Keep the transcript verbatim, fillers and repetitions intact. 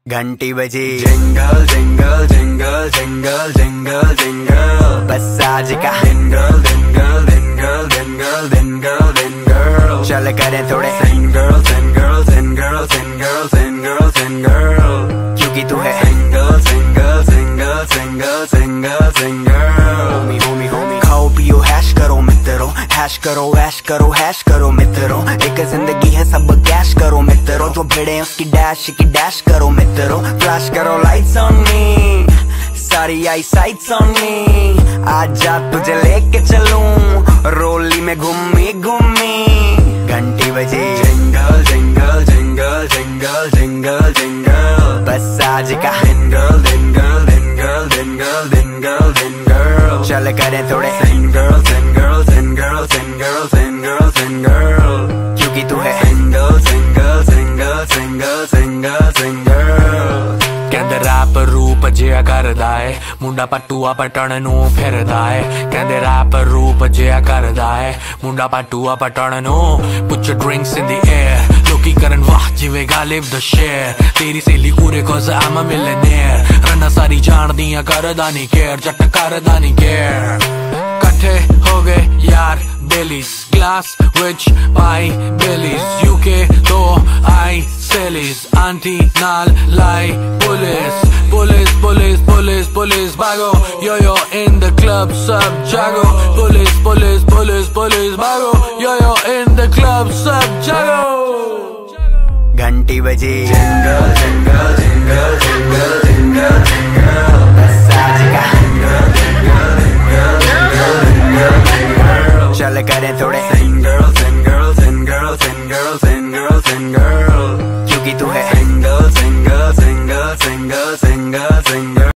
घंटी बजी jingle jingle jingle jingle jingle jingle बस आज का jingle jingle jingle jingle jingle jingle चल करें थोड़े single single single single single single क्योंकि तू है single single single single single single homie homie homie खाओ पियो हैश करो मित्रों हैश करो ऐश करो हैश करो मित्रों एक जिंदगी है सब कैश करो मित्रों जो भिड़े उसकी डैश की डैश करो मित्रों फ्लैश करो लाइट्स ऑन मी सारी आई साइट्स ऑन मी आज जा तुझे लेके चलूं रोली में घूमी घूमी घंटी बजी jingle jingle jingle jingle jingle jingle बस आज का jingle jingle jingle jingle jingle jingle चल करें थोड़े single single single single single single क्योंकि तू है single single single single single single कहते रैप रूप जिया करदा है मुंडा पटुआ पटण नू फिरदा है कहते रैप रूप जिया करदा है मुंडा पटुआ पटण नू put your drinks in the air लोकी करन वाह जिवे गालिब द शेयर तेरी सहेली कूरे cause I'm a millionaire Ranna सारी जान दियां करदा नहीं केयर जट करदा नहीं केयर कट्ठे हो गए यार बेलीज ग्लास विच पाई बेलीज यूके तो आई सेलीज आंटी नाल लाई police police police police police भागो yo yo in the club सब जागो पुलिस पुलिस पुलिस पुलिस भागो yo yo in the club सब जागो घंटी बजी jingle jingle jingle jingle jingle jingle बस आज का jingle jingle jingle jingle jingle jingle चल करें थोड़े single single single single single single क्योंकि तू है single single single single single single